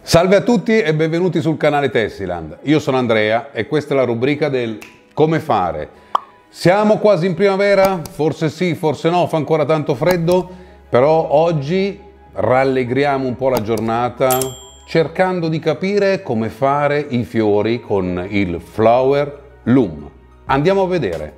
Salve a tutti e benvenuti sul canale Tessiland. Io sono Andrea e questa è la rubrica del come fare. Siamo quasi in primavera? Forse sì, forse no, fa ancora tanto freddo, però oggi rallegriamo un po' la giornata cercando di capire come fare i fiori con il Flower Loom. Andiamo a vedere.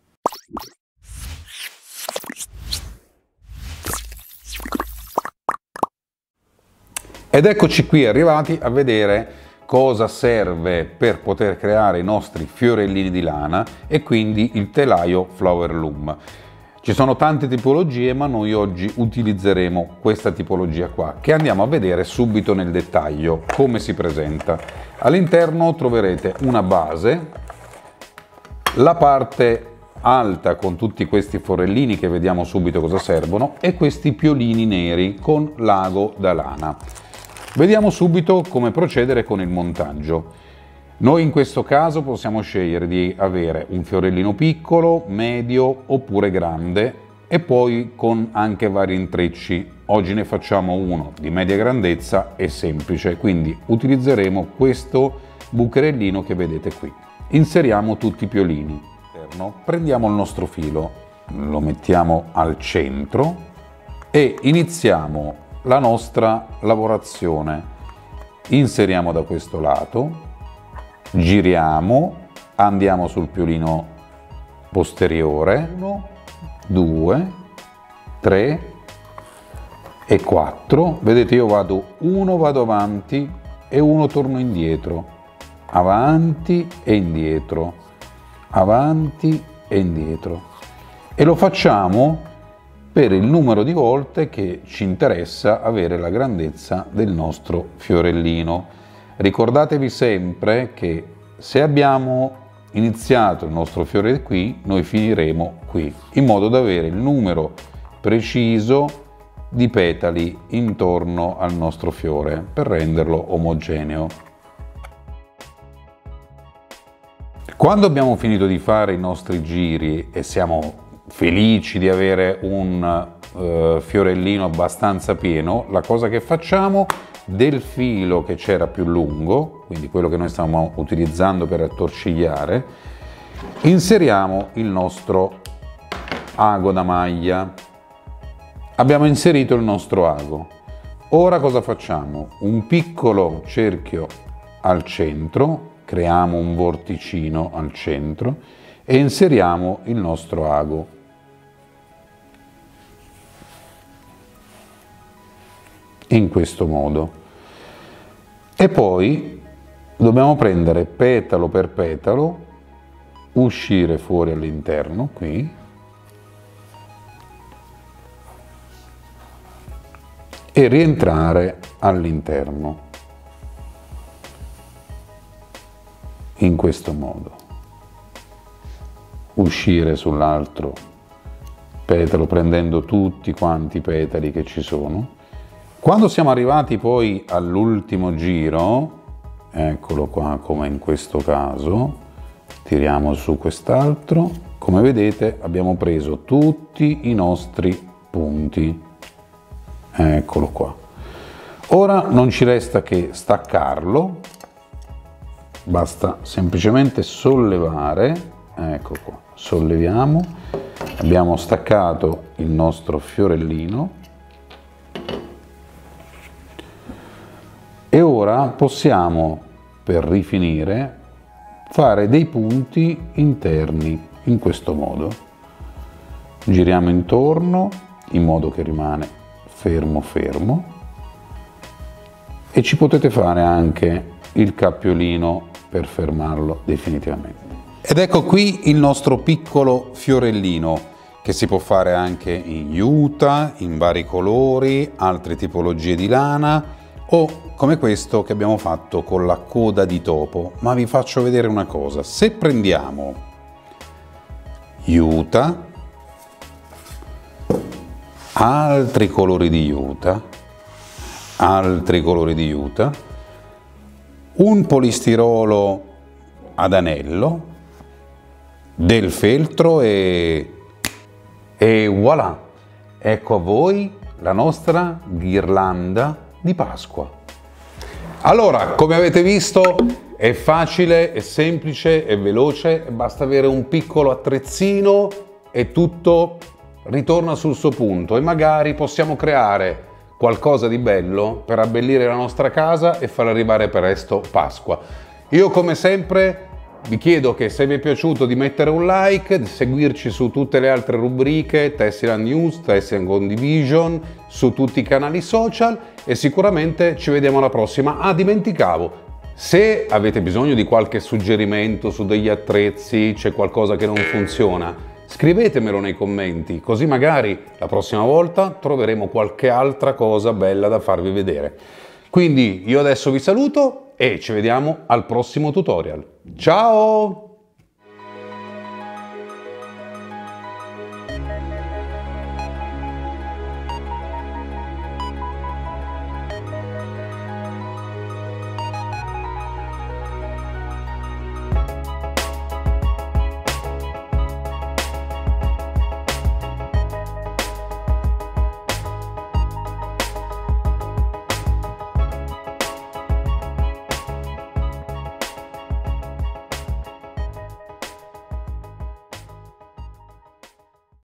Ed eccoci qui arrivati a vedere cosa serve per poter creare i nostri fiorellini di lana e quindi il telaio Flower Loom. Ci sono tante tipologie, ma noi oggi utilizzeremo questa tipologia qua, che andiamo a vedere subito nel dettaglio come si presenta. All'interno troverete una base, la parte alta con tutti questi forellini che vediamo subito cosa servono e questi piolini neri con l'ago da lana. Vediamo subito come procedere con il montaggio. Noi in questo caso possiamo scegliere di avere un fiorellino piccolo, medio oppure grande e poi con anche vari intrecci. Oggi ne facciamo uno di media grandezza e semplice, quindi utilizzeremo questo bucherellino che vedete qui. Inseriamo tutti i piolini. Prendiamo il nostro filo, lo mettiamo al centro e iniziamo la nostra lavorazione. Inseriamo da questo lato, giriamo, andiamo sul piolino posteriore, 1, 2, 3 e 4. Vedete, io vado avanti e uno torno indietro, avanti e indietro, avanti e indietro, e lo facciamo per il numero di volte che ci interessa avere la grandezza del nostro fiorellino. Ricordatevi sempre che se abbiamo iniziato il nostro fiore qui, noi finiremo qui, in modo da avere il numero preciso di petali intorno al nostro fiore per renderlo omogeneo. Quando abbiamo finito di fare i nostri giri e siamo felici di avere un fiorellino abbastanza pieno, la cosa che facciamo, del filo che c'era più lungo, quindi quello che noi stiamo utilizzando per attorcigliare, inseriamo il nostro ago da maglia. Abbiamo inserito il nostro ago. Ora cosa facciamo? Un piccolo cerchio al centro, creiamo un vorticino al centro e inseriamo il nostro ago. In questo modo. E poi dobbiamo prendere petalo per petalo, uscire fuori all'interno qui e rientrare all'interno in questo modo. Uscire sull'altro petalo prendendo tutti quanti i petali che ci sono. Quando siamo arrivati poi all'ultimo giro, eccolo qua come in questo caso, tiriamo su quest'altro, come vedete abbiamo preso tutti i nostri punti, eccolo qua. Ora non ci resta che staccarlo, basta semplicemente sollevare, ecco qua, solleviamo, abbiamo staccato il nostro fiorellino. E ora possiamo, per rifinire, fare dei punti interni in questo modo. Giriamo intorno in modo che rimane fermo fermo e ci potete fare anche il cappiolino per fermarlo definitivamente. Ed ecco qui il nostro piccolo fiorellino che si può fare anche in juta, in vari colori, altre tipologie di lana o come questo che abbiamo fatto con la coda di topo. Ma vi faccio vedere una cosa: se prendiamo juta, altri colori di juta, un polistirolo ad anello, del feltro e voilà, ecco a voi la nostra ghirlanda di Pasqua. Allora, come avete visto, è facile, è semplice, è veloce, basta avere un piccolo attrezzino e tutto ritorna sul suo punto e magari possiamo creare qualcosa di bello per abbellire la nostra casa e far arrivare presto Pasqua. Io come sempre vi chiedo che se vi è piaciuto di mettere un like, di seguirci su tutte le altre rubriche, Tessiland News, Tessiland Condivision, su tutti i canali social e sicuramente ci vediamo alla prossima. Ah, dimenticavo, se avete bisogno di qualche suggerimento su degli attrezzi, c'è qualcosa che non funziona, scrivetemelo nei commenti, così magari la prossima volta troveremo qualche altra cosa bella da farvi vedere. Quindi io adesso vi saluto e ci vediamo al prossimo tutorial. Ciao!